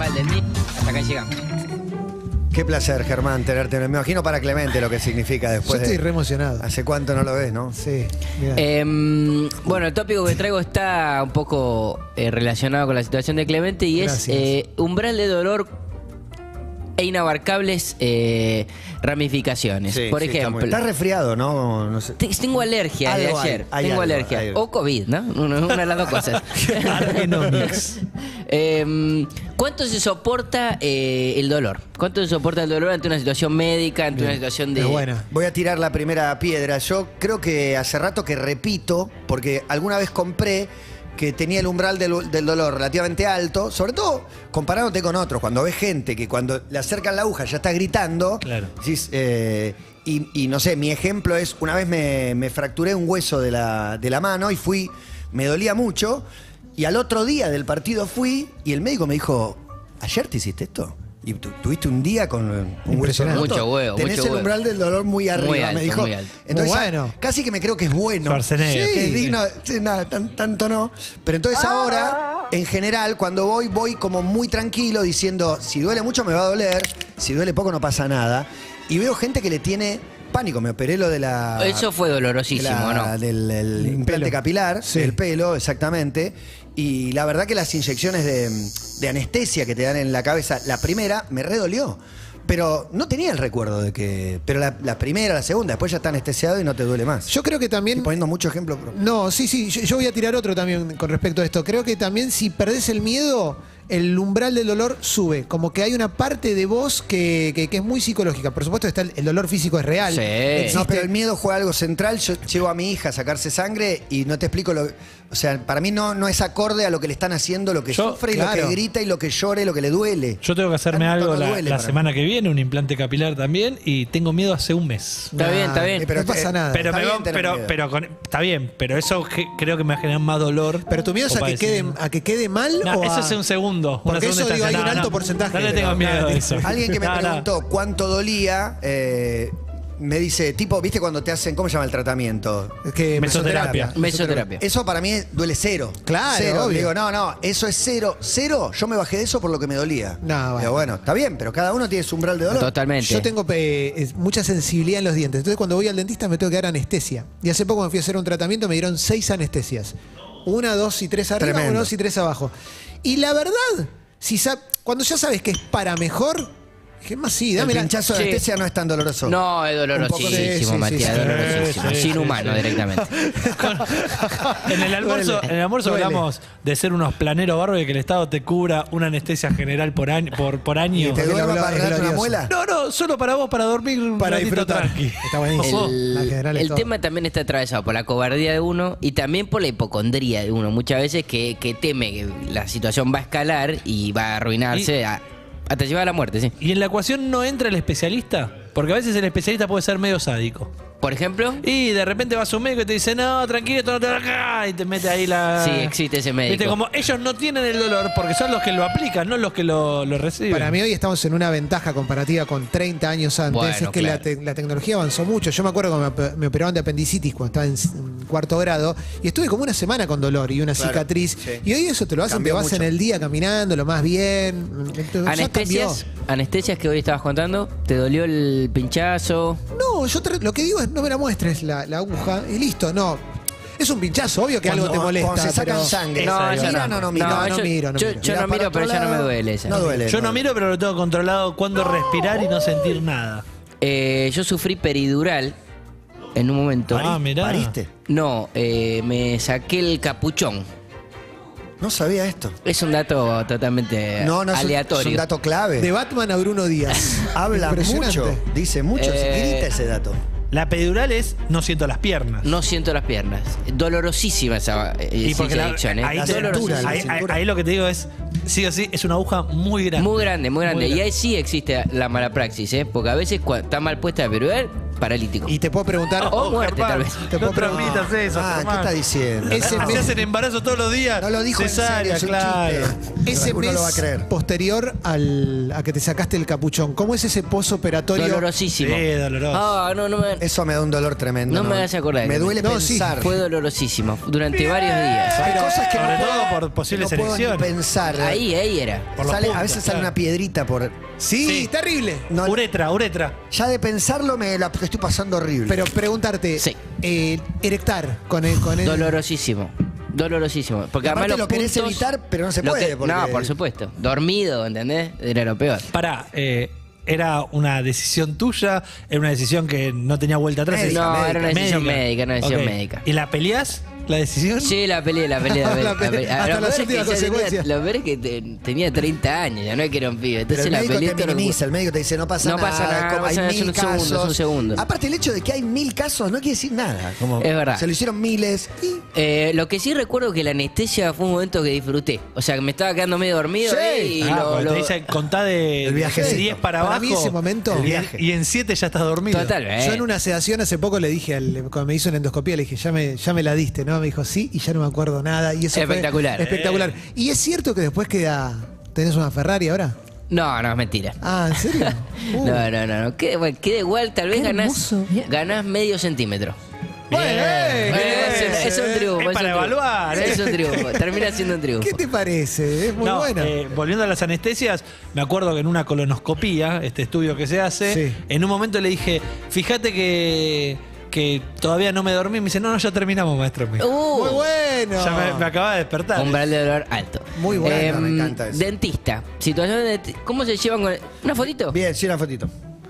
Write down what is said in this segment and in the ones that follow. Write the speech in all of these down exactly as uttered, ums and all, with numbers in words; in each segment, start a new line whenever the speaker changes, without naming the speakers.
mal de mí. Hasta acá llegamos.
Qué placer, Germán, tenerte. Me imagino para Clemente lo que significa después.
Yo estoy
de...
re emocionado.
¿Hace cuánto no lo ves, no?
Sí.
Eh, bueno, el tópico que traigo está un poco eh, relacionado con la situación de Clemente y
Gracias.
es eh, umbral de dolor e inabarcables eh, ramificaciones.
Sí,
Por
sí,
ejemplo,
está, está resfriado, ¿no? No sé.
te- tengo alergia de
Algo hay,
ayer.
hay
tengo
algo,
alergia.
hay algo.
O COVID, ¿no? Una, una de las dos cosas.
Argenomics.
Eh, ¿Cuánto se soporta eh, el dolor? ¿Cuánto se soporta el dolor ante una situación médica, ante una situación de...
Es buena.
Voy a tirar la primera piedra. Yo creo que hace rato que repito, porque alguna vez compré que tenía el umbral del, del dolor relativamente alto, sobre todo comparándote con otros. Cuando ves gente que cuando le acercan la aguja ya está gritando,
Claro.
decís, eh, y, y no sé, mi ejemplo es, una vez me, me fracturé un hueso de la, de la mano y fui, me dolía mucho, y al otro día del partido fui y el médico me dijo, ¿ayer te hiciste esto? Y tu- tuviste un día con un hueso
Impresionante.
roto.
Mucho huevo,
Tenés
mucho
el
huevo.
umbral del dolor muy arriba,
Muy alto,
me dijo.
muy alto.
Entonces,
Muy bueno.
casi que me creo que es bueno.
Schwarzenegger.
Sí,
Sí,
digno. Sí, nada, tan- tanto no. Pero entonces ahora, en general, cuando voy, voy como muy tranquilo diciendo, si duele mucho me va a doler, si duele poco no pasa nada. Y veo gente que le tiene pánico. Me operé lo de la...
Eso fue
de
dolorosísimo,
la-
¿no?
Del el
El
implante
pelo.
capilar,
Sí.
del pelo, exactamente. Y la verdad que las inyecciones de, de anestesia que te dan en la cabeza, la primera me redolió. Pero no tenía el recuerdo de que... Pero la, la primera, la segunda, después ya está anestesiado y no te duele más.
Yo creo que también...
Estoy poniendo mucho ejemplo. Pero...
No, sí, sí, yo, yo voy a tirar otro también con respecto a esto. Creo que también si perdés el miedo, el umbral del dolor sube. Como que hay una parte de vos que, que- que es muy psicológica. Por supuesto, está el, el dolor físico es real.
Sí.
Existe-
No, pero el miedo juega algo central. Yo llevo a mi hija a sacarse sangre y no te explico lo... O sea, para mí no, no es acorde a lo que le están haciendo, lo que
Yo-
sufre y
claro.
lo que grita y lo que llora y lo que le duele.
Yo tengo que hacerme
Tanto
algo
no
la,
duele
la
para
semana que viene, un implante capilar también, y tengo miedo hace un mes.
Está bien, está bien.
Eh, pero
no pasa
eh,
nada.
Pero,
está
me
bien
va-
tener
pero,
miedo.
pero con- está bien, pero eso ge- creo que me va a generar más dolor.
Pero tu miedo es
o
a que, quede,
padecimiento.
a que quede mal
No,
o
eso
a-
es un segundo.
Porque
una segunda
eso, digo, hay
instancia.
un
No,
alto
no,
porcentaje
No le
de-
tengo miedo
nada,
a eso.
Alguien que me
No, no.
preguntó cuánto dolía, eh, me dice, tipo, ¿viste cuando te hacen, ¿cómo se llama el tratamiento?
Es que
Mesoterapia.
Mesoterapia.
Eso para mí duele cero.
Claro,
Cero.
obvio.
Digo, no, no, eso es cero. Cero, yo me bajé de eso por lo que me dolía.
No, bueno.
Digo, bueno, está bien, pero cada uno tiene su umbral de dolor.
Totalmente.
Yo tengo eh, es- mucha sensibilidad en los dientes. Entonces, cuando voy al dentista, me tengo que dar anestesia. Y hace poco me fui a hacer un tratamiento, me dieron seis anestesias: una, dos y tres arriba,
Tremendo.
una, dos y tres abajo. Y la verdad, si sa- cuando ya sabes que es para mejor, dije, más sí,
El
dame la.
pinchazo de
Sí.
anestesia no es tan doloroso.
No, es
Un poco
dolorosísimo,
de- sí, sí,
Matías,
sí,
dolorosísimo.
sí, sí,
Sin
sí,
humano
sí.
directamente.
En el almuerzo,
Duele.
en el almuerzo
Duele.
hablamos de ser unos planeros bárbaros y que el Estado te cubra una anestesia general por año. Por, por año.
¿Y te
Es
duele
glorioso.
para arreglarte una muela?
No, no, solo para vos, para dormir un
Para
ratito
disfrutar.
tranqui.
Está buenísimo.
El,
La general es
el
todo.
tema también está atravesado por la cobardía de uno y también por la hipocondría de uno. Muchas veces que, que teme que la situación va a escalar y va a arruinarse a- hasta llevar a la muerte, sí.
¿Y en la ecuación no entra el especialista? Porque a veces el especialista puede ser medio sádico.
Por ejemplo,
Y de repente vas a un médico y te dice, no, tranquilo, esto no te va acá. Y te mete ahí la...
sí, existe ese médico.
Viste, como ellos no tienen el dolor porque son los que lo aplican, no los que lo, lo reciben.
Para mí hoy estamos en una ventaja comparativa con treinta años antes.
Bueno,
es que la,
claro.
te- la tecnología avanzó mucho. Yo me acuerdo cuando me, op- me operaron de apendicitis cuando estaba en, s- en cuarto grado y estuve como una semana con dolor y una
Claro,
cicatriz.
sí.
Y hoy eso te lo hacen,
Cambió
te vas
mucho.
en el día caminando, lo más bien. Entonces, ya
Anestesias,
cambió.
anestesias que hoy estabas contando, ¿te dolió el pinchazo?
No, yo te- lo que digo es no me la muestres la, la aguja y listo. No. Es un pinchazo, obvio que
Cuando-
algo te molesta.
Cuando se sacan
pero-
sangre.
No,
esa
¿Miran
no.
o no miran?
No, no
yo,
miro, no
yo-
miro.
yo no
Mirá para
miro,
otro
pero ya no me
lado.
duele esa.
No duele.
Yo no miro, pero lo tengo controlado cuándo respirar y no sentir nada.
Eh, yo sufrí peridural en un momento.
Ah, mirá.
¿Pariste?
No, eh, me saqué el capuchón.
No sabía esto.
Es un dato totalmente
No, no, es un,
aleatorio.
es un dato clave.
De Batman a Bruno Díaz.
Habla
Impresionante.
mucho, dice mucho, se
Eh,
grita ese dato.
La pedidural es no siento las piernas.
No siento las piernas. Dolorosísima esa, eh,
Y porque la-
inyección, ¿eh?
ahí,
La
te-
cintura, la
ahí- ahí-
cintura.
ahí lo que te digo es, sí o sí, es una aguja muy grande.
Muy grande, muy grande.
Muy
Y ahí sí existe la mala praxis, ¿eh? Porque a veces cuando está mal puesta la peridural, paralítico.
Y te puedo preguntar.
O muerte, tal vez.
Te
No
puedo preguntar.
transmitas eso,
Ah, ¿qué
Germán.
está diciendo?
Ese
Se
mes-
hacen embarazos todos los días.
No lo dijo en
Cesárea,
serio, es un
claro.
chiste.
Ese
Uno
mes
lo va a creer.
posterior al, a que te sacaste el capuchón, ¿cómo es ese posoperatorio?
Dolorosísimo.
Sí, doloroso.
Ah, no, no me,
Eso me da un dolor tremendo.
No me hagas acordar.
Me duele
No, sí,
pensar.
fue dolorosísimo durante varios días.
Hay cosas que
Sobre
no
todo
puedo,
por posibles
que no puedo ni
elecciones.
pensar.
Ahí, ahí era.
Por los
Sale- a
puntos,
veces sale
claro.
una piedrita por.
Sí,
Sí.
terrible.
No,
Uretra, uretra.
ya de pensarlo me la estoy pasando horrible.
Pero preguntarte,
Sí.
eh, erectar con el, con el
Dolorosísimo. Dolorosísimo. Porque
Y
además
aparte
los
lo querés
puntos-
evitar, pero no se
lo
puede,
que-
porque-
No, por supuesto. Dormido, ¿entendés? Era lo peor.
Pará, eh, ¿era una decisión tuya? ¿Era una decisión que no tenía vuelta atrás?
Médica,
No,
médica.
era una decisión médica, una decisión
Ok.
médica.
¿Y la peleás? ¿La decisión?
Sí, la peleé, la peleé, la peleé.
La peleé,
La
hasta
Lo
las
peor es que
últimas
ya tenía-
consecuencias.
Lo peor es que te- tenía treinta años, ya no es que era un pibe.
Pero
Entonces
el
la
médico
peleé
te
todo lo-
minimiza, el médico te dice no pasa
No
nada.
pasa nada,
como
no
hay
pasa nada,
mil
es un segundo,
casos.
es un segundo.
Aparte el hecho de que hay mil casos no quiere decir nada. Como
Es verdad.
Se lo hicieron miles y
Eh, lo que sí recuerdo que la anestesia fue un momento que disfruté. O sea, que me estaba quedando medio dormido
Sí.
ahí y
Ah,
lo,
cuando
lo-
te dicen contá de
El viajecito.
de diez para,
Para
abajo.
mí ese momento-
y en-
viaje.
Y en siete ya estás dormido.
Totalmente.
Yo en una sedación hace poco le dije, al, cuando me hizo una endoscopía, le dije, ya me, ya me la diste, ¿no? Me dijo, sí, y ya no me acuerdo nada. Y eso fue
Espectacular.
espectacular. Y es cierto que después queda. ¿Tenés una Ferrari ahora?
No, no, es mentira.
Ah, ¿en serio? Uh.
No, no, no. no. Queda, bueno, queda igual, tal vez
Qué
ganás,
hermoso.
ganás medio centímetro.
Bien,
Bueno,
bien.
Bueno, es, un- es un triunfo.
Es
un
para
triunfo.
evaluar, ¿eh?
Es un triunfo. Termina siendo un triunfo.
¿Qué te parece? Es muy
No,
buena.
eh, volviendo a las anestesias, me acuerdo que en una colonoscopía, este estudio que se hace,
Sí.
en un momento le dije, fíjate que, que todavía no me dormí. Me dice, no, no, ya terminamos, maestro. Me dijo.
Uh,
muy bueno.
Ya me, me acaba de despertar.
umbral de dolor alto.
Muy bueno,
Em,
me encanta eso.
Dentista. Situación de. ¿Cómo se llevan con.? ¿Una fotito?
bien, sí, una fotito.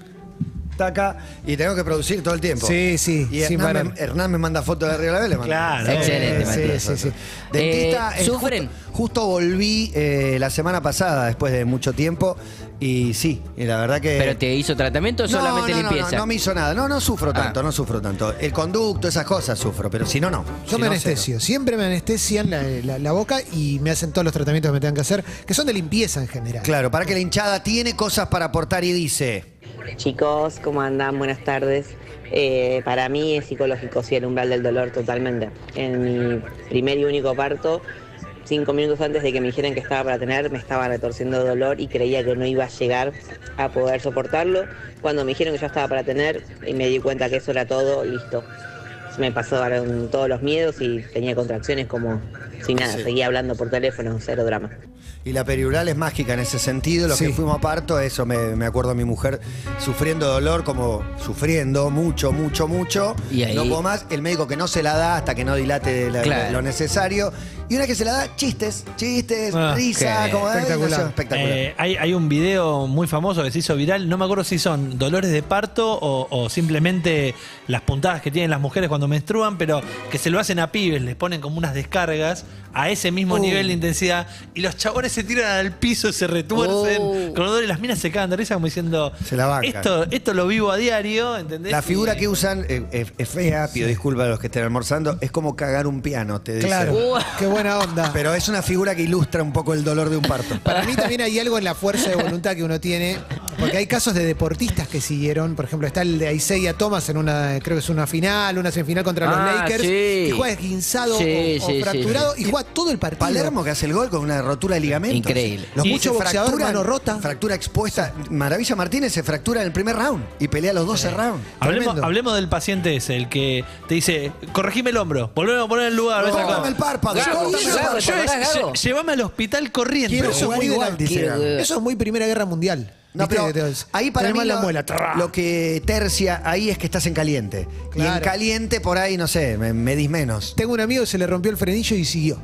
Taca, y tengo que producir todo el tiempo.
Sí, sí,
Y
sin
Hernán,
parar.
me, Hernán me manda fotos de arriba de la vela.
Claro.
Excelente,
Sí,
Matías.
sí, sí.
Dentista,
Eh,
eh,
¿sufren?
Justo, justo volví eh, la semana pasada, después de mucho tiempo, y sí, y la verdad que.
¿Pero te hizo tratamiento o
No,
solamente
no, no,
limpieza?
No, no me hizo nada. No, no sufro tanto,
Ah.
no sufro tanto. El conducto, esas cosas sufro, pero si no, no.
Yo
Si
me
no,
anestesio. Siempre me anestesian la, la- la boca y me hacen todos los tratamientos que me tengan que hacer, que son de limpieza en general.
cero. Claro, para que la hinchada tiene cosas para aportar y dice.
Chicos, ¿cómo andan? Buenas tardes. Eh, para mí es psicológico, sí, el umbral del dolor totalmente. En mi primer y único parto, cinco minutos antes de que me dijeran que estaba para tener, me estaba retorciendo de dolor y creía que no iba a llegar a poder soportarlo. Cuando me dijeron que ya estaba para tener y me di cuenta que eso era todo, listo. Se me pasaron todos los miedos y tenía contracciones como si nada,
Sí.
seguía hablando por teléfono, cero drama.
Y la peridural es mágica en ese sentido. Los
Sí.
que fuimos a parto, eso me, me acuerdo a mi mujer sufriendo dolor, como sufriendo mucho, mucho, mucho.
Y ahí-
No puedo más. El médico que no se la da hasta que no dilate la-
Claro.
lo necesario. Y una que se la da, chistes, chistes,
Ah,
risa,
qué
como ay,
espectacular.
no sé, espectacular.
Eh, hay, hay un video muy famoso que se hizo viral, no me acuerdo si son dolores de parto o, o simplemente las puntadas que tienen las mujeres cuando menstruan, pero que se lo hacen a pibes, les ponen como unas descargas a ese mismo
Uh.
nivel de intensidad y los chabones se tiran al piso, se retuercen
Oh.
con dolor y las minas se cagan de risa como diciendo,
Se la bancan.
esto, esto lo vivo a diario, ¿entendés?
La figura
Y-
que usan eh, es, es fea, pido disculpas a los que estén almorzando, es como cagar un piano, te dice.
Claro.
Uh.
Qué buena onda.
Pero es una figura que ilustra un poco el dolor de un parto.
Para mí también hay algo en la fuerza de voluntad que uno tiene, porque hay casos de deportistas que siguieron, por ejemplo, está el de Isaiah Thomas en una, creo que es una final, una semifinal contra los
Ah,
Lakers,
sí.
que juega esguinzado
Sí,
o, o
sí, sí,
fracturado
sí.
y juega todo el partido.
Palermo que hace el gol con una rotura de ligamento.
Increíble.
Los
Y
muchos
ese boxeador,
fracturan,
mano rota.
fractura expuesta. Maravilla Martínez se fractura en el primer round y pelea los doce rounds.
Hablemos,
Tremendo.
hablemos del paciente ese, el que te dice, corregime el hombro, volveme a poner en el lugar. ves acá".
Córtame el párpado,
Gago,
córtame el
Gago,
párpado.
Yo es-
acordás, Gago?
lle- llévame al hospital corriendo.
Quiero
Pero eso es
jugar
muy de
igual,
la-
dice
quiero-
Gago.
Eso es muy Primera Guerra Mundial.
No,
¿Viste?
pero
Que te-
ahí para
tenés
mí
mal la
lo,
muela. Trrr.
lo que tercia ahí es que estás en caliente. Y en
Claro.
caliente por ahí, no sé, me, medís menos.
Tengo un amigo que se le rompió el frenillo y siguió.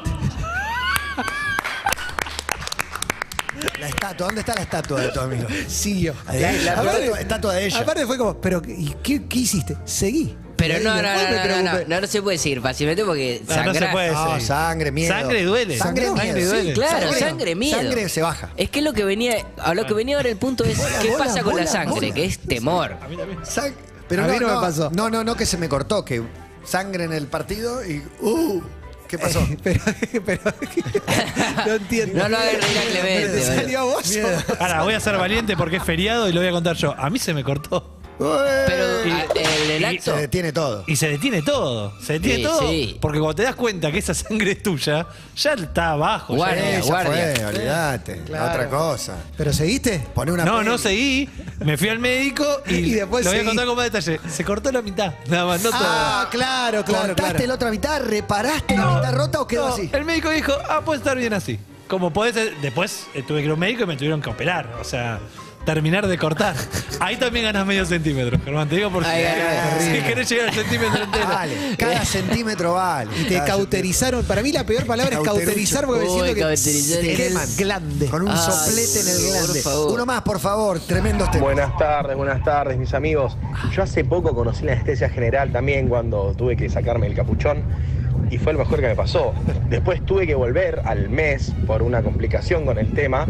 La estatua, ¿dónde está la estatua de tu amigo?
Siguió.
La- la estatua- estatua de ella.
Aparte fue como, pero ¿y qué, qué hiciste? Seguí.
Pero
Y
no,
ahí
no,
después
no,
me
no, no,
preocupé.
no, no se puede seguir fácilmente porque
No, no se
sangra.
puede.
No,
Sí.
sangre, miedo.
Sangre duele.
Sangre,
Sangró.
miedo.
Sangre duele.
Sí, claro,
Sangre-
sangre, miedo.
Sangre se baja.
Es que lo que venía, a lo que venía ahora el punto es qué
bola,
pasa con la
bola,
sangre,
bola.
que es temor.
Sang- Pero
A
no,
mí no me
no,
pasó.
No, no, no, que se me cortó, que sangre en el partido y. ¡Uh! ¿Qué pasó?
pero, pero no entiendo.
No lo hagas reír a Clemente,
Pero te
boludo.
salió a vos.
Miedo.
Ahora, voy a ser valiente porque es feriado y lo voy a contar yo. A mí se me cortó.
Pero
Y-
a- el, el
y-
acto.
Se detiene todo.
Y se detiene todo. Se detiene
Sí,
todo.
sí.
Porque cuando te das cuenta que esa sangre es tuya, ya está abajo. ya-
Guardia,
Eh, ya
guardia.
fue, olvídate.
Claro.
Otra cosa.
¿Pero seguiste?
Poné una
No,
peli.
no seguí. Me fui al médico y,
Y después
lo voy a
seguí.
contar con más detalle. Se cortó la mitad. Nada más, no todo.
Ah, claro, claro,
¿Cortaste
claro.
la otra mitad? ¿Reparaste la mitad rota o quedó
No,
así?
el médico dijo, ah, puede estar bien así. Como podés, después eh, tuve que ir a un médico y me tuvieron que operar. O sea, terminar de cortar. Ahí también ganas medio centímetro, Germán. Te digo porque
Ahí ganás.
si querés llegar al centímetro entero.
Vale, cada centímetro vale.
Y te
Cada
cauterizaron. Para mí la peor palabra es
Cauterucho.
cauterizar porque me
Uy,
siento que
cauterizar
te
es-
queman.
centímetro.
Glande.
Con un
Ay,
soplete en el
por
glande.
favor.
Uno más, por favor. Tremendos temas.
Buenas tardes, buenas tardes, mis amigos. Yo hace poco conocí la anestesia general también cuando tuve que sacarme el capuchón y fue lo mejor que me pasó. Después tuve que volver al mes por una complicación con el tema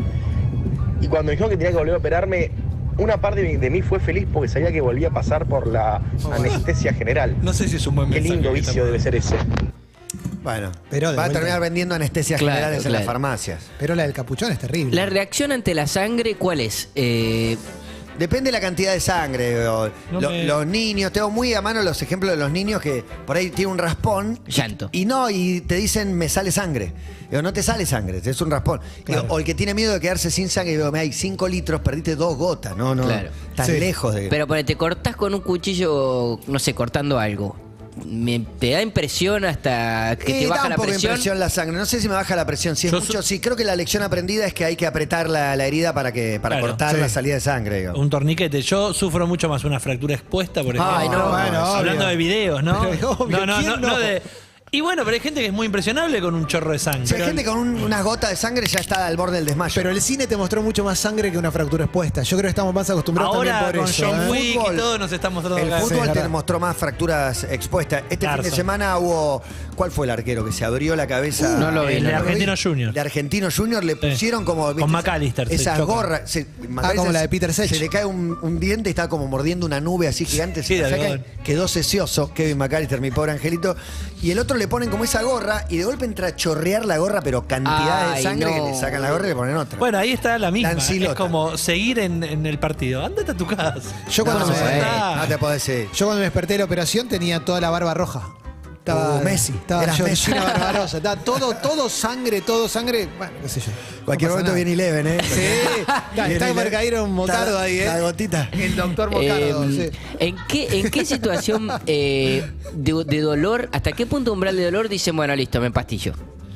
y cuando me dijeron que tenía que volver a operarme, una parte de de mí fue feliz porque sabía que volvía a pasar por la anestesia general.
No sé si es un buen
Qué
mensaje.
lindo
que
vicio
estamos-
debe ser ese.
Bueno,
Pero de
va a
vuelta.
terminar vendiendo anestesias
Claro,
generales en
claro.
las farmacias.
Pero la del capuchón es terrible.
La reacción ante la sangre, ¿cuál es? Eh,
Depende de la cantidad de sangre. o-
No
lo-
me-
Los niños, tengo muy a mano los ejemplos de los niños que por ahí tienen un raspón.
Llanto.
Y no, y te dicen, me sale sangre. Digo, no te sale sangre, es un raspón. Digo, o el que tiene miedo de quedarse sin sangre, digo, me hay cinco litros, perdiste dos gotas. No, no.
Claro.
Estás
Sí.
lejos de.
pero ponete, cortás con un cuchillo, no sé, cortando algo. Me- ¿Te da impresión hasta que
Eh,
te
da
baja
un
la
poco de
presión?
impresión la sangre. No sé si me baja la presión. Si es
Yo
mucho,
su-
sí. Creo que la lección aprendida es que hay que apretar la, la herida para que para
Claro,
cortar
sí.
la salida de sangre. digo.
Un torniquete. Yo sufro mucho más una fractura expuesta, por ejemplo.
Ay, no,
bueno,
Hablando
obvio.
de videos, ¿no?
Pero obvio,
no, no,
¿quién
no,
no?
no de. Y bueno, pero hay gente que es muy impresionable con un chorro de sangre.
Si hay gente con un- unas gotas de sangre ya está al borde del desmayo.
Pero el cine te mostró mucho más sangre que una fractura expuesta. Yo creo que estamos más acostumbrados
Ahora
también por
con
eso.
John
¿eh?
Wick
Fútbol.
y todo nos está mostrando
El
acá.
fútbol
Sí,
te
verdad.
mostró más fracturas expuestas. Este fin de
Carson.
semana hubo. ¿Cuál fue el arquero que se abrió la cabeza?
No lo vi,
El
no
de
lo vi.
Argentino Junior.
De Argentino Junior le pusieron como.
Con
¿viste?
McAllister se
Esas
chocan.
gorras. se- McAllister
como la de Peter Sech.
Se le cae un, un diente y está como mordiendo una nube así gigante.
Sí,
se la
de
saca,
algodón.
quedó sesioso. Kevin McAllister, mi pobre angelito. Y el otro le ponen como esa gorra y de golpe entra a chorrear la gorra, pero cantidad de
Ay,
sangre
no.
que le sacan la gorra y le ponen otra.
Bueno, ahí está la misma.
Lancilota.
Es como seguir en, en el partido. Andate a tu casa.
Yo cuando,
no,
me,
eh,
está.
no te podés ir.
yo cuando me desperté de la operación tenía toda la barba roja. Estaba
Uh, Messi.
Estaba
Eras Messi.
Georgina Barbarosa. Estaba todo, todo sangre, todo sangre. Bueno, qué sé yo.
Cualquier
No pasa
momento
nada.
viene Eleven, ¿eh?
Sí, está,
Viene
está para
Eleven.
caer un mocardo
Está-
ahí, ¿eh?
La gotita.
El doctor Mocardo,
Eh,
sí.
¿en, qué, ¿En qué situación eh, de, de dolor, hasta qué punto umbral de dolor dicen, bueno, listo, me empastillo?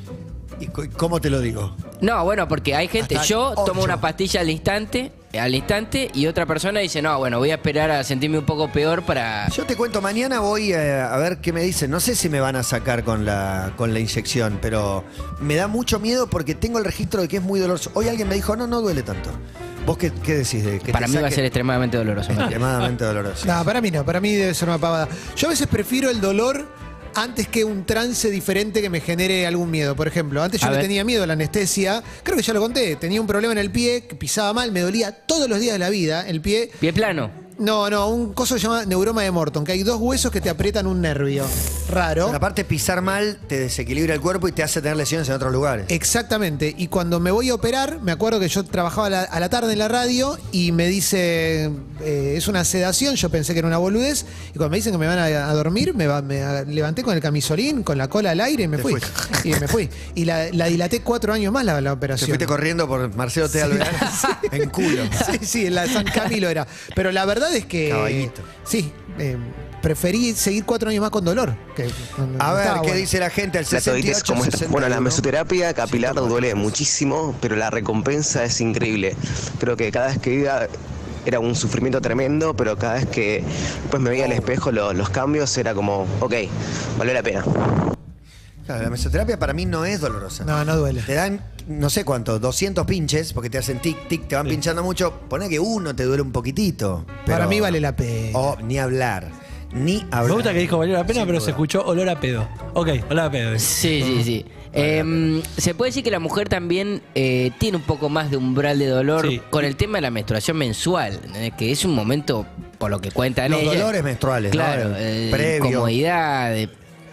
¿Y cu- cómo te lo digo?
No, bueno, porque hay gente,
Hasta
yo tomo
ocho.
una pastilla al instante, al instante, y otra persona dice, no, bueno, voy a esperar a sentirme un poco peor para...
Yo te cuento, mañana voy eh, a ver qué me dicen. No sé si me van a sacar con la, con la inyección, pero me da mucho miedo porque tengo el registro de que es muy doloroso. Hoy alguien me dijo, no, no duele tanto. ¿Vos qué, qué decís? De que
Para
te
mí va a
saquen?
ser extremadamente doloroso. Matías.
Extremadamente doloroso.
No, para mí no, para mí debe ser una pavada. Yo a veces prefiero el dolor antes que un trance diferente que me genere algún miedo. Por ejemplo, antes yo
A
le
ver.
tenía miedo a la anestesia. Creo que ya lo conté. Tenía un problema en el pie, que pisaba mal, me dolía todos los días de la vida el pie.
Pie plano.
No, no, un coso que se llama neuroma de Morton, que hay dos huesos que te aprietan un nervio. Raro.
Pero aparte, pisar mal te desequilibra el cuerpo y te hace tener lesiones en otros lugares.
Exactamente. Y cuando me voy a operar, me acuerdo que yo trabajaba a la, a la tarde en la radio y me dice, eh, es una sedación, yo pensé que era una boludez, y cuando me dicen que me van a, a dormir, me, va- me a- levanté con el camisolín, con la cola al aire y me
Te
fui. Y me fui. Y la, la dilaté cuatro años más la, la
Te
operación.
fuiste corriendo por Marcelo T. Alvear en culo.
Sí, sí, en la San Camilo era. Pero la verdad es que...
Caballito.
Sí, eh, preferí seguir cuatro años más con dolor. Que, no-
A
no
ver,
estaba
¿qué
bueno.
dice la gente? El
La toditis,
sesenta y ocho,
¿cómo está?
sesenta y
Bueno, la
uno.
mesoterapia capilar duele muchísimo, pero la recompensa es increíble. Creo que cada vez que iba era un sufrimiento tremendo, pero cada vez que después me veía al espejo lo- los cambios era como, ok, valió la pena.
Claro, la mesoterapia para mí no es dolorosa.
No, no duele.
Te dan, no sé cuánto, doscientos pinches, porque te hacen tic, tic, te van pinchando mucho. Poné que uno te duele un poquitito.
Para
pero-
mí vale la pena.
Oh, ni hablar. Ni hablar.
Me gusta que dijo valió la pena,
Sin
pero
duda.
se escuchó olor a pedo. Ok, olor a pedo.
Sí, sí, sí. Eh, se puede decir que la mujer también eh, tiene un poco más de umbral de dolor
Sí.
con el tema de la menstruación mensual, ¿entendés? Que es un momento, por lo que cuentan
Los
ellas,
dolores menstruales, ¿no?
claro,
Eh,
eh,
previo.
incomodidad, de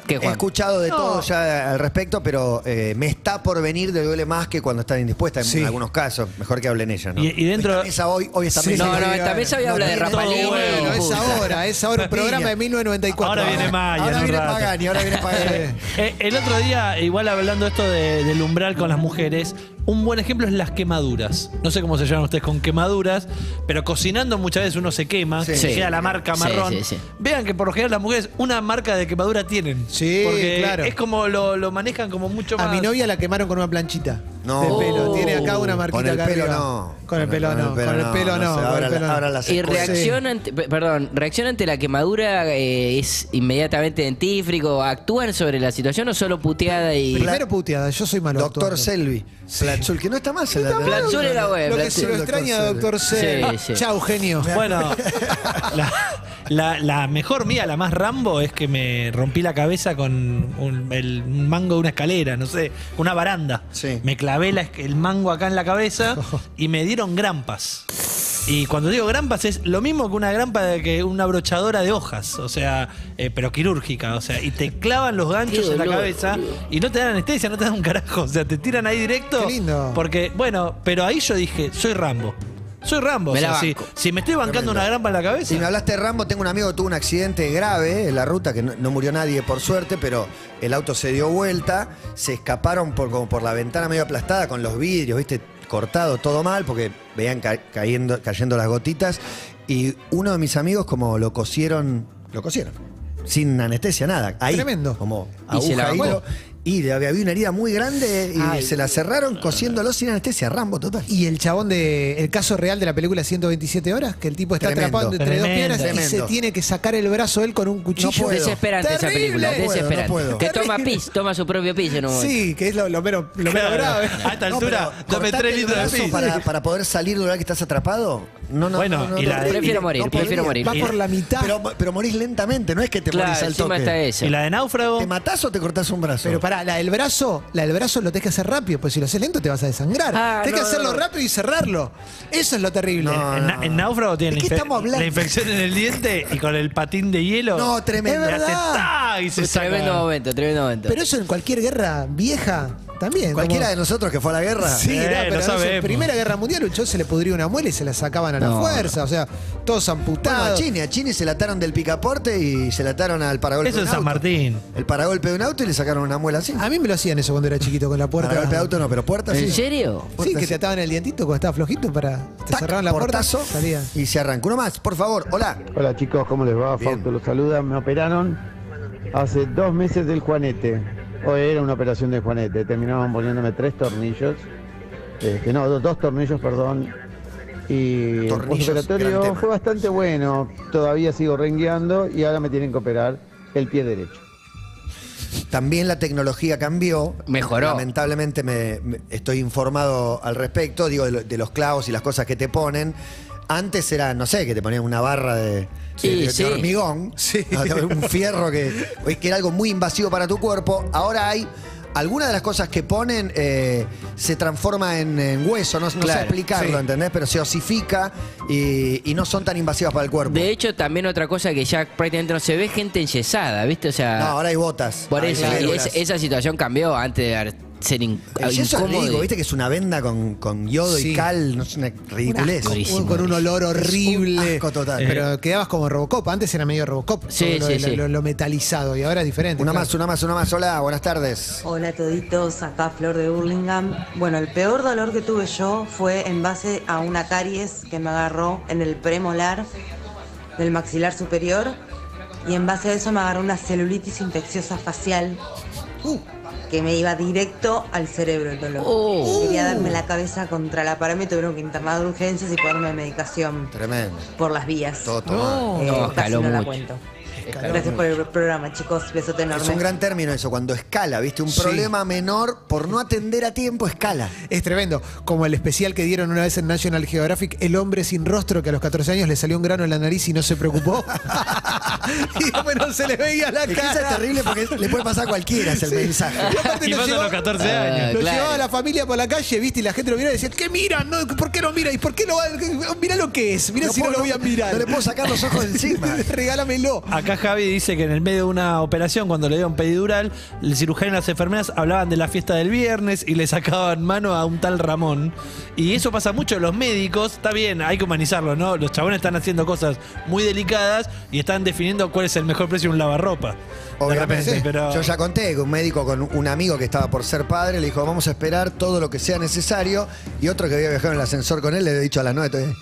¿Qué,
He
Juan?
escuchado de
No.
todo ya al respecto, pero eh, me está por venir de duele más que cuando están indispuestas en
Sí.
algunos casos. Mejor que hablen ellas, ¿no?
Y- y dentro-
Esta mesa hoy, hoy esta
Sí.
mesa.
No, no, esta mesa hoy habla de
tiene
Rapalini.
todo
Bueno,
y
es
punta.
ahora, es ahora un programa de mil novecientos noventa y cuatro.
Ahora viene Maya
Ahora
en un
viene
rato.
Pagani, ahora viene Pagani.
Eh, el otro día, igual hablando esto de- del umbral con las mujeres, un buen ejemplo es las quemaduras. No sé cómo se llaman ustedes con quemaduras, pero cocinando muchas veces uno se quema,
Sí.
se
Sí.
queda la marca
Sí,
marrón.
sí, sí.
Vean que por lo general las mujeres una marca de quemadura tienen.
Sí,
porque
claro.
es como lo, lo manejan como mucho
A
más.
mi novia la quemaron con una planchita
No.
de pelo.
Oh.
Tiene acá una marquita
Con el
acá
pelo
arriba.
no.
Con el pelo no. Con el pelo no.
sé,
con
ahora,
el pelo no.
ahora las
Y
escuelas.
reacción ante, pe- perdón, reacción ante la quemadura eh, es inmediatamente dentífrico. ¿Actúan sobre la situación o solo puteada y.
Primero puteada, yo soy malo
Doctor
actuando.
Selvi. Platzul, que no está más en la
Platzul era bueno.
Lo que se lo
Doctor
extraña,
Selvi.
doctor C.
Sí, sí.
Chau, genio.
Bueno, la, la- la mejor mía, la más Rambo, es que me rompí la cabeza con un, el mango de una escalera, no sé, una baranda.
Sí.
Me clavé la- el mango acá en la cabeza y me dieron grampas. Y cuando digo grampas es lo mismo que una grampa de que una brochadora de hojas, o sea, eh, pero quirúrgica, o sea, y te clavan los ganchos
Qué
en la
dolor,
cabeza
boludo.
y no te dan anestesia, no te dan un carajo, o sea, te tiran ahí directo.
Qué lindo.
Porque, bueno, pero ahí yo dije, soy Rambo. Soy Rambo,
Me
o sea,
la
si,
banco.
si me estoy bancando una grampa en la cabeza.
Si me hablaste de Rambo, tengo un amigo que tuvo un accidente grave en la ruta, que no, no murió nadie por suerte, pero el auto se dio vuelta, se escaparon por, como por la ventana medio aplastada con los vidrios, viste, cortado, todo mal, porque veían ca- cayendo, cayendo las gotitas. Y uno de mis amigos como lo cosieron, lo cosieron, sin anestesia, nada. Ahí,
Tremendo.
como
Y se la
aguja,
bancó.
hilo. Y le había había una herida muy grande y
Ay.
se la cerraron cosiéndolo sin anestesia. Rambo, total.
Y el chabón de el caso real de la película ciento veintisiete horas, que el tipo está
Tremendo.
atrapado entre dos
Tremendo.
piedras y
Tremendo.
se tiene que sacar el brazo él con un cuchillo.
puedo.
Desesperante esa
Terrible.
película,
No puedo, no
desesperante.
puedo.
Que toma
Terrible.
pis, toma su propio pis en un momento.
Sí, que es lo, lo menos, lo menos
Claro.
grave.
A esta
No,
altura,
pero
dame
cortate
tres
el
litros de
brazo
pis.
para, para poder salir de un lugar que estás atrapado. No, no,
Bueno,
no, no,
y
no,
la-
no,
Prefiero
no
morir,
podría.
prefiero morir.
Va por la mitad.
Pero, pero morís lentamente, no es que te
Claro,
morís al
encima
toque.
está eso.
Y la de náufrago.
¿Te matás o te cortás un brazo?
Pero pará, la del brazo, la del brazo lo tenés que hacer rápido, pues si lo haces lento te vas a desangrar.
Ah,
tenés
no,
que hacerlo
no.
rápido y cerrarlo. Eso es lo terrible.
No,
En, na- en náufrago tiene
¿De
la,
qué
infe-
estamos hablando?
la infección en el diente y con el patín de hielo.
No, tremendo.
le hace
verdad.
¡ta! y se saca.
Tremendo momento, tremendo momento.
Pero eso en cualquier guerra vieja también.
Cualquiera
como-
de nosotros que fue a la guerra.
Sí,
Eh,
no, pero
lo
no sé,
sabemos.
Primera Guerra Mundial, un chon se le pudría una muela y se la sacaban a la
No.
fuerza. O sea, todos
Bueno, a
amputados.
Chini, a Chini se la ataron del picaporte y se la ataron al paragolpe
Eso
de
es
un
San
auto.
Martín.
El paragolpe de un auto y le sacaron una muela así.
A mí me lo hacían eso cuando era chiquito con la puerta.
Paragolpe de auto no, pero puerta sí.
¿En serio?
Sí,
Puerta
que
sí.
te ataban el dientito cuando estaba flojito para. Te
Tac,
cerraban la puerta.
portazo,
Salía.
y se arranca. Uno más, por favor. Hola.
Hola chicos, ¿cómo les va?
Bien.
Fausto los saluda. Me operaron hace dos meses del juanete. Hoy era una operación del juanete. Terminaban poniéndome tres tornillos. Este, no, dos, dos tornillos, perdón. Y el
Tornillos, gran
postoperatorio
tema.
fue bastante bueno. Todavía sigo rengueando y ahora me tienen que operar el pie derecho.
También la tecnología cambió.
Mejoró.
Lamentablemente me, me- estoy informado al respecto, digo, de, lo- de los clavos y las cosas que te ponen. Antes era, no sé, que te ponían una barra de,
Sí,
de- de
sí.
hormigón, un fierro que, que era algo muy invasivo para tu cuerpo. Ahora hay algunas de las cosas que ponen eh, se transforma en, en hueso, no, no sé
Claro,
explicarlo,
sí.
¿entendés? Pero se osifica y, y no son tan invasivas para el cuerpo.
De hecho, también otra cosa que ya prácticamente no se ve, gente enyesada, ¿viste? O sea,
no, ahora hay botas.
por
Hay
eso, y
férulas.
es- esa situación cambió antes de ser in-
El yeso es
incómodo.
rico,
y-
viste que es una venda con, con yodo
Sí.
y cal, no es una ridiculez.
Un-
Durísimo,
con un olor
Es un
horrible.
asco total.
Pero quedabas como Robocop. Antes era medio Robocop.
Sí,
todo lo,
sí,
lo-
sí.
lo- lo metalizado. Y ahora es diferente.
Una
claro.
más, una más, una más. Hola, buenas tardes.
Hola toditos, acá Flor de Burlingame. Bueno, el peor dolor que tuve yo fue en base a una caries que me agarró en el premolar del maxilar superior y en base a eso me agarró una celulitis infecciosa facial que me iba directo al cerebro el dolor.
Oh.
Quería darme la cabeza contra la pared, me tuvieron que internar de urgencias y ponerme medicación
Tremendo.
por las vías.
Todo tomado.
Eh,
No,
casi
escaló
no la
mucho.
cuento. Gracias por el programa, chicos. Besote enorme.
Es un gran término eso, cuando escala, ¿viste? Un
Sí.
problema menor por no atender a tiempo escala.
Es tremendo. Como el especial que dieron una vez en National Geographic, El hombre sin rostro, que a los catorce años le salió un grano en la nariz y no se preocupó. y después no se le veía la
Es que eso es
cara.
terrible porque le puede pasar a cualquiera, es el mensaje.
Y aparte
Y
lo
más a
llevaba-
los catorce
Ah,
años.
Lo
claro.
llevaba a la familia por la calle, ¿viste? Y la gente lo miraba y decía, ¿qué miran? No, ¿por qué no mira? ¿Y por qué no va? Mira lo que es. Mira
No
si
puedo-
no lo voy a mirar.
no le puedo sacar los ojos de encima.
Regálamelo.
Acá Acá Javi dice que en el medio de una operación, cuando le dieron pedidural, el cirujano y las enfermeras hablaban de la fiesta del viernes y le sacaban mano a un tal Ramón. Y eso pasa mucho en los médicos. Está bien, hay que humanizarlo, ¿no? Los chabones están haciendo cosas muy delicadas y están definiendo cuál es el mejor precio de un lavarropa.
Obviamente,
repente, pero...
yo ya conté que un médico con un amigo que estaba por ser padre le dijo, vamos a esperar todo lo que sea necesario, y otro que había viajado en el ascensor con él le había dicho a las nueve todavía.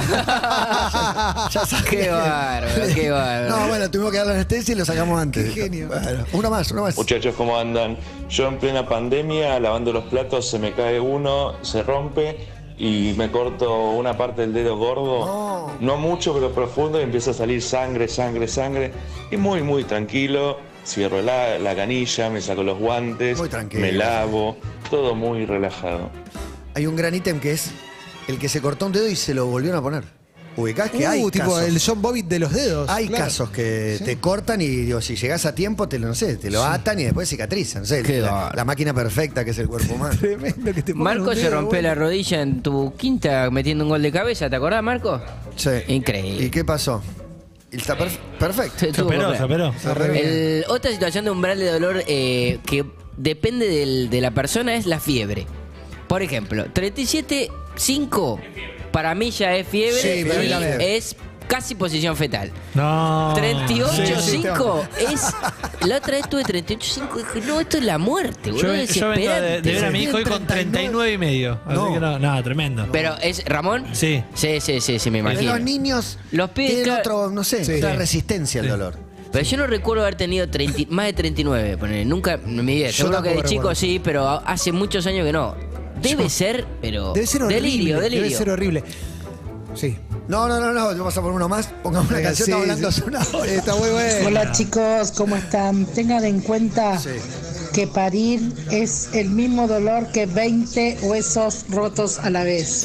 ya, ya sabía.
Qué bárbaro, qué bárbaro.
No, bueno, tuvimos que dar la anestesia y lo sacamos antes.
Qué genio.
Bueno, uno más, uno más.
Muchachos, ¿cómo andan? Yo en plena pandemia, lavando los platos, se me cae uno, se rompe y me corto una parte del dedo gordo.
No.
No mucho, pero profundo, y empieza a salir sangre, sangre, sangre. Y muy, muy tranquilo. Cierro la, la canilla, me saco los guantes,
Muy tranquilo.
me lavo, todo muy relajado.
Hay un gran ítem que es el que se cortó un dedo y se lo volvieron a poner. Ubicás que hay
Uh, tipo
casos.
el John Bobbitt de los dedos.
Hay
claro.
casos que
Sí.
te cortan y digo, si llegás a tiempo, te lo, no sé, te lo atan y después cicatrizan. No sé,
Qué
la,
bárbaro.
la máquina perfecta que es el cuerpo humano.
Tremendo que te pongan
Marco
un
se
dedo,
rompió
bueno.
la rodilla en tu quinta metiendo un gol de cabeza, ¿te acordás, Marco?
Sí.
Increíble.
¿Y qué pasó? Y está perf- perfecto.
Se
Se
tuvo
operó,
que
se
operar.
operó.
Está re bien.
El- otra situación de umbral de dolor eh, que depende del- de la persona es la fiebre. Por ejemplo, treinta y siete punto cinco para mí ya es fiebre
Sí, para mí
y
también.
es casi posición fetal.
No.
treinta y ocho punto
Sí, sí,
cinco es... La otra vez tuve treinta y ocho punto cinco y dije, no, esto es la muerte, boludo,
Yo,
es
yo vengo de, de ver a mi
Sí.
hijo hoy con treinta y nueve y medio. Así
No.
que no, nada, tremendo.
Pero es... ¿Ramón?
Sí.
Sí, sí, sí, sí, me
Pero
imagino.
los niños
Los pibes,
tienen
claro.
otro, no sé,
Sí.
otra resistencia al
Sí.
dolor.
Pero yo no recuerdo haber tenido treinta, más de treinta y nueve, ponele. Nunca en mi vida.
Yo
Seguro que de
tampoco
chico
recuerdo.
sí, pero hace muchos años que no. Debe ser, pero...
Debe ser horrible.
Delirio, delirio.
Debe ser horrible. Sí.
No, no, no, no, vamos a poner uno más. Pongamos una
Venga,
canción,
sí,
estamos hablando
sí.
hace una hora.
Está muy bueno.
Hola chicos, ¿cómo están? Tengan en cuenta
Sí.
que parir es el mismo dolor que veinte huesos rotos a la vez.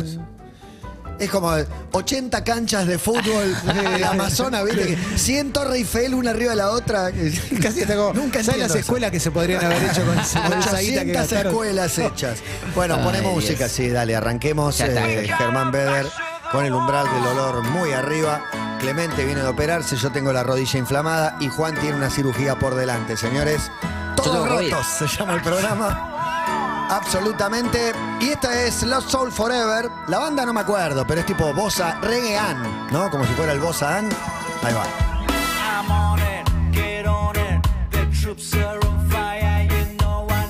Es como ochenta canchas de fútbol del Amazonas, ¿viste? Que cien Torre Eiffel, una arriba de la otra.
Casi está como,
Nunca
¿sabes
entiendo
las
eso?
escuelas que se podrían haber hecho con esa con esa guita que
ochocientas
gastaron?
escuelas hechas. Bueno,
Ay,
ponemos
Dios.
música, sí, dale, arranquemos.
Ya está.
eh, Germán Beder con el umbral del dolor muy arriba. Clemente viene de operarse, yo tengo la rodilla inflamada y Juan tiene una cirugía por delante, señores. Todos
tengo COVID.
rotos se llama el programa. Absolutamente. Y esta es Lost Soul Forever. La banda no me acuerdo, pero es tipo Bossa Reggaean, ¿no? Como si fuera el Bossa An. Ahí va.